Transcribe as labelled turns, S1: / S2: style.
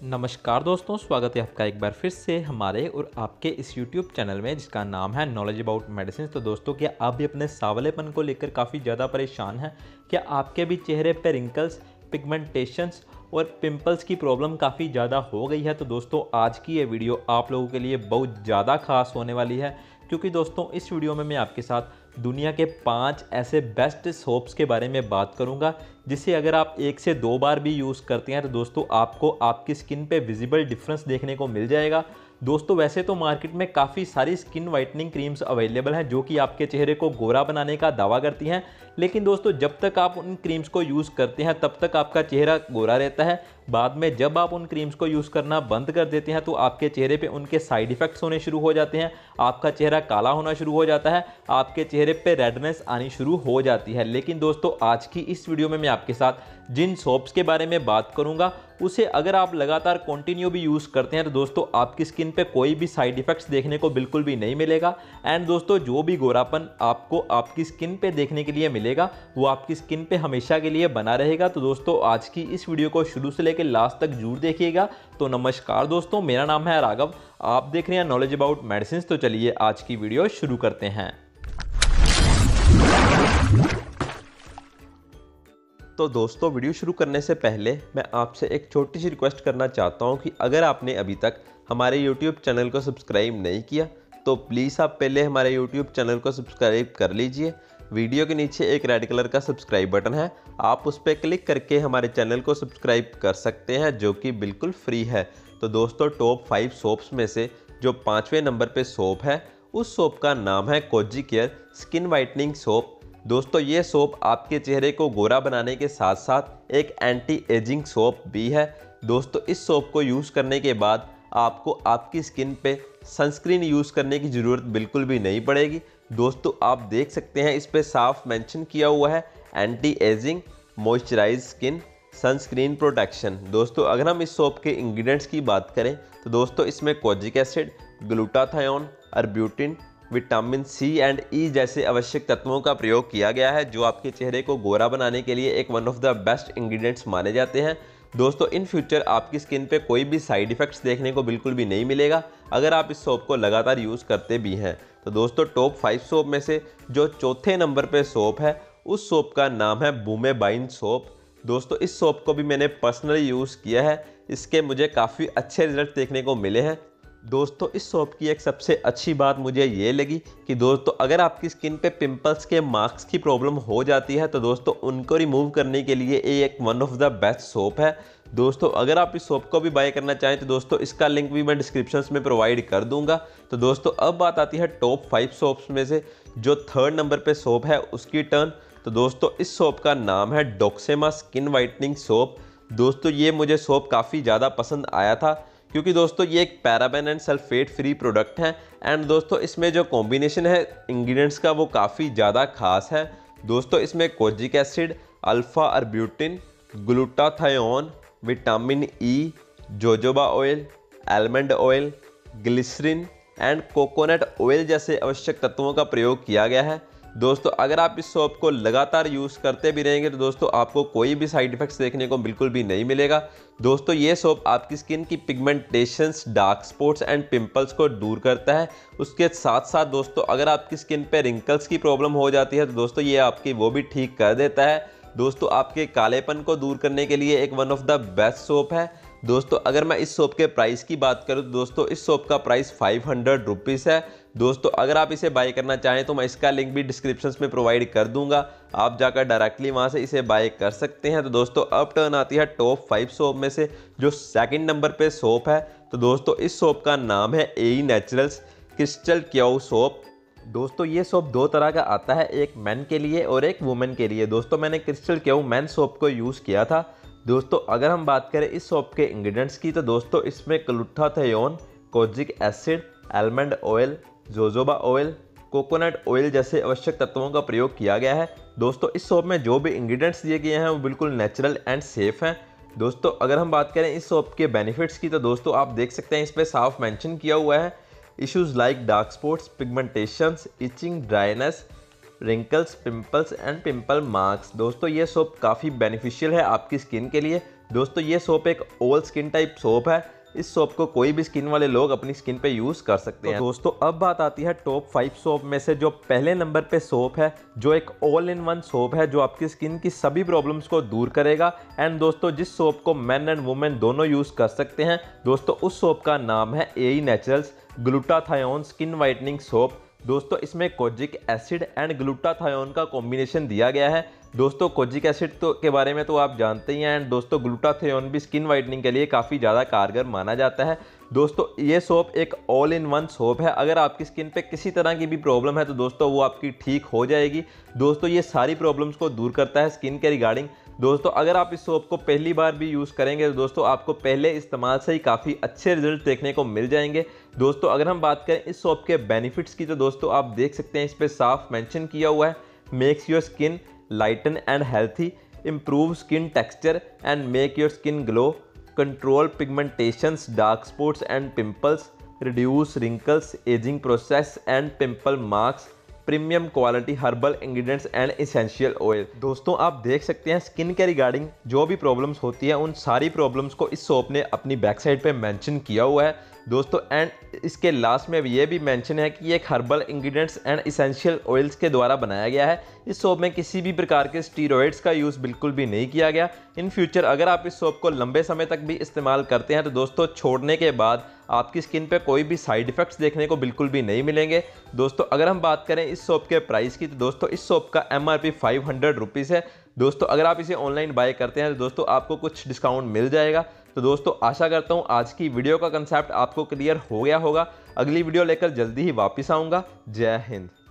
S1: नमस्कार दोस्तों, स्वागत है आपका एक बार फिर से हमारे और आपके इस YouTube चैनल में जिसका नाम है नॉलेज अबाउट मेडिसिन। तो दोस्तों, क्या आप भी अपने सांवलेपन को लेकर काफ़ी ज़्यादा परेशान हैं? क्या आपके भी चेहरे पे रिंकल्स, पिगमेंटेशंस और पिंपल्स की प्रॉब्लम काफ़ी ज़्यादा हो गई है? तो दोस्तों, आज की ये वीडियो आप लोगों के लिए बहुत ज़्यादा खास होने वाली है, क्योंकि दोस्तों इस वीडियो में मैं आपके साथ दुनिया के 5 ऐसे बेस्ट सोप्स के बारे में बात करूंगा, जिसे अगर आप 1 से 2 बार भी यूज़ करते हैं तो दोस्तों आपको आपकी स्किन पे विजिबल डिफरेंस देखने को मिल जाएगा। दोस्तों, वैसे तो मार्केट में काफ़ी सारी स्किन वाइटनिंग क्रीम्स अवेलेबल हैं जो कि आपके चेहरे को गोरा बनाने का दावा करती हैं, लेकिन दोस्तों जब तक आप उन क्रीम्स को यूज़ करते हैं तब तक आपका चेहरा गोरा रहता है। बाद में जब आप उन क्रीम्स को यूज़ करना बंद कर देते हैं तो आपके चेहरे पे उनके साइड इफ़ेक्ट्स होने शुरू हो जाते हैं, आपका चेहरा काला होना शुरू हो जाता है, आपके चेहरे पे रेडनेस आनी शुरू हो जाती है। लेकिन दोस्तों, आज की इस वीडियो में मैं आपके साथ जिन सोप्स के बारे में बात करूंगा, उसे अगर आप लगातार कंटिन्यू भी यूज़ करते हैं तो दोस्तों आपकी स्किन पे कोई भी साइड इफ़ेक्ट्स देखने को बिल्कुल भी नहीं मिलेगा। एंड दोस्तों, जो भी गोरापन आपको आपकी स्किन पे देखने के लिए मिलेगा वो आपकी स्किन पे हमेशा के लिए बना रहेगा। तो दोस्तों, आज की इस वीडियो को शुरू से लेकर लास्ट तक जरूर देखिएगा। तो नमस्कार दोस्तों, मेरा नाम है राघव, आप देख रहे हैं नॉलेज अबाउट मेडिसिन। तो चलिए आज की वीडियो शुरू करते हैं। तो दोस्तों, वीडियो शुरू करने से पहले मैं आपसे एक छोटी सी रिक्वेस्ट करना चाहता हूं कि अगर आपने अभी तक हमारे YouTube चैनल को सब्सक्राइब नहीं किया तो प्लीज़ आप पहले हमारे YouTube चैनल को सब्सक्राइब कर लीजिए। वीडियो के नीचे एक रेड कलर का सब्सक्राइब बटन है, आप उस पर क्लिक करके हमारे चैनल को सब्सक्राइब कर सकते हैं, जो कि बिल्कुल फ्री है। तो दोस्तों, टॉप 5 सोप्स में से जो 5वें नंबर पे सोप है, उस सोप का नाम है Kozi care skin whitening soap. दोस्तों, ये सोप आपके चेहरे को गोरा बनाने के साथ साथ एक एंटी एजिंग सोप भी है। दोस्तों, इस सोप को यूज़ करने के बाद आपको आपकी स्किन पे सनस्क्रीन यूज़ करने की ज़रूरत बिल्कुल भी नहीं पड़ेगी। दोस्तों, आप देख सकते हैं इस पे साफ मेंशन किया हुआ है anti ageing moisturise skin sunscreen protection. दोस्तों, अगर हम इस सोप के इंग्रेडिएंट्स की बात करें तो दोस्तों इसमें kojic acid, glutathione, arbutin, vitamin C and E जैसे आवश्यक तत्वों का प्रयोग किया गया है, जो आपके चेहरे को गोरा बनाने के लिए एक one of the best ingredients माने जाते हैं। दोस्तों, इन फ्यूचर आपकी स्किन पे कोई भी साइड इफ़ेक्ट्स देखने को बिल्कुल भी नहीं मिलेगा अगर आप इस सोप को लगातार यूज़ करते भी हैं। तो दोस्तों, टॉप 5 सोप में से जो चौथे नंबर पे सोप है, उस सोप का नाम है बूमेबाइन सोप। दोस्तों, इस सोप को भी मैंने पर्सनली यूज़ किया है, इसके मुझे काफ़ी अच्छे रिजल्ट देखने को मिले हैं। दोस्तों, इस सोप की एक सबसे अच्छी बात मुझे ये लगी कि दोस्तों अगर आपकी स्किन पे पिंपल्स के मार्क्स की प्रॉब्लम हो जाती है तो दोस्तों उनको रिमूव करने के लिए ये एक one of the best soap है। दोस्तों, अगर आप इस सोप को भी बाय करना चाहें तो दोस्तों इसका लिंक भी मैं डिस्क्रिप्शन में प्रोवाइड कर दूंगा। तो दोस्तों, अब बात आती है टॉप 5 सोप्स में से जो 3rd नंबर पे सोप है उसकी टर्न। तो दोस्तों, इस सोप का नाम है डॉक्सेमा स्किन वाइटनिंग सोप। दोस्तों, ये मुझे सोप काफ़ी ज़्यादा पसंद आया था क्योंकि दोस्तों ये एक paraben and sulphate free product है। एंड दोस्तों, इसमें जो कॉम्बिनेशन है इंग्रेडिएंट्स का वो काफ़ी ज़्यादा खास है। दोस्तों, इसमें kojic acid, alpha arbutin, glutathione, vitamin E, jojoba oil, almond oil, glycerine and coconut oil जैसे आवश्यक तत्वों का प्रयोग किया गया है। दोस्तों, अगर आप इस सोप को लगातार यूज़ करते भी रहेंगे तो दोस्तों आपको कोई भी साइड इफ़ेक्ट्स देखने को बिल्कुल भी नहीं मिलेगा। दोस्तों, ये सोप आपकी स्किन की pigmentations, dark spots and pimples को दूर करता है। उसके साथ साथ दोस्तों अगर आपकी स्किन पे रिंकल्स की प्रॉब्लम हो जाती है तो दोस्तों ये आपकी वो भी ठीक कर देता है। दोस्तों, आपके कालेपन को दूर करने के लिए एक one of the best soap है। दोस्तों, अगर मैं इस सोप के प्राइस की बात करूं तो दोस्तों इस सोप का प्राइस 500 रुपीज़ है। दोस्तों, अगर आप इसे बाय करना चाहें तो मैं इसका लिंक भी डिस्क्रिप्शन में प्रोवाइड कर दूंगा, आप जाकर डायरेक्टली वहां से इसे बाय कर सकते हैं। तो दोस्तों, अब टर्न आती है टॉप 5 सोप में से जो 2nd नंबर पे सोप है। तो दोस्तों, इस सोप का नाम है एई नेचुरल्स क्रिस्टल क्याओ सोप। दोस्तों, ये सोप 2 तरह का आता है, एक मैन के लिए और एक वुमेन के लिए। दोस्तों, मैंने क्रिस्टल क्याओ मैन सोप को यूज़ किया था। दोस्तों, अगर हम बात करें इस सोप के इंग्रेडिएंट्स की तो दोस्तों इसमें glutathione, kojic acid, almond oil, jojoba oil, coconut oil जैसे आवश्यक तत्वों का प्रयोग किया गया है। दोस्तों, इस सोप में जो भी इंग्रेडिएंट्स दिए गए हैं वो बिल्कुल नेचुरल एंड सेफ हैं। दोस्तों, अगर हम बात करें इस सोप के बेनिफिट्स की तो दोस्तों आप देख सकते हैं इस पर साफ मेंशन किया हुआ है issues like dark spots, pigmentations, itching, dryness, wrinkles, pimples and pimple marks. दोस्तों, ये सोप काफ़ी बेनिफिशियल है आपकी स्किन के लिए। दोस्तों ये सोप एक ऑल स्किन टाइप सोप है। इस सोप को कोई भी स्किन वाले लोग अपनी स्किन पे यूज़ कर सकते हैं। दोस्तों अब बात आती है टॉप 5 सोप में से जो पहले नंबर पे सोप है, जो एक ऑल इन वन सोप है जो आपकी स्किन की सभी प्रॉब्लम्स को दूर करेगा। एंड दोस्तों जिस सोप को मेन एंड वुमेन दोनों यूज़ कर सकते हैं, दोस्तों उस सोप का नाम है एई naturals glutathione skin whitening soap. दोस्तों इसमें कोजिक एसिड एंड ग्लूटाथायोन का कॉम्बिनेशन दिया गया है। दोस्तों कोजिक एसिड के बारे में तो आप जानते ही हैं, एंड दोस्तों ग्लूटाथायोन भी स्किन वाइटनिंग के लिए काफ़ी ज़्यादा कारगर माना जाता है। दोस्तों ये सोप एक ऑल इन वन सोप है। अगर आपकी स्किन पे किसी तरह की भी प्रॉब्लम है तो दोस्तों वो आपकी ठीक हो जाएगी। दोस्तों ये सारी प्रॉब्लम्स को दूर करता है स्किन के रिगार्डिंग। दोस्तों अगर आप इस सोप को पहली बार भी यूज़ करेंगे तो दोस्तों आपको पहले इस्तेमाल से ही काफ़ी अच्छे रिजल्ट देखने को मिल जाएंगे। दोस्तों अगर हम बात करें इस सोप के बेनिफिट्स की तो दोस्तों आप देख सकते हैं इस पर साफ मेंशन किया हुआ है, makes your skin lighten and healthy, improve skin texture and make your skin glow, control pigmentations, dark spots and pimples, reduce wrinkles, ageing process and pimple marks, premium quality herbal ingredients and essential oil. दोस्तों आप देख सकते हैं skin के regarding जो भी problems होती है उन सारी प्रॉब्लम्स को इस सोप ने अपनी बैक साइड पे मेंशन किया हुआ है दोस्तों। एंड इसके लास्ट में ये भी मेंशन है कि ये एक herbal ingredients and essential oils के द्वारा बनाया गया है। इस सोप में किसी भी प्रकार के स्टीरॉयड्स का यूज़ बिल्कुल भी नहीं किया गया। इन फ्यूचर अगर आप इस सोप को लंबे समय तक भी इस्तेमाल करते हैं तो दोस्तों छोड़ने के बाद आपकी स्किन पे कोई भी साइड इफेक्ट्स देखने को बिल्कुल भी नहीं मिलेंगे। दोस्तों अगर हम बात करें इस सोप के प्राइस की तो दोस्तों इस सोप का MRP 500 रुपीज़ है। दोस्तों अगर आप इसे ऑनलाइन बाय करते हैं तो दोस्तों आपको कुछ डिस्काउंट मिल जाएगा। तो दोस्तों आशा करता हूँ आज की वीडियो का कंसेप्ट आपको क्लियर हो गया होगा। अगली वीडियो लेकर जल्दी ही वापस आऊँगा। जय हिंद।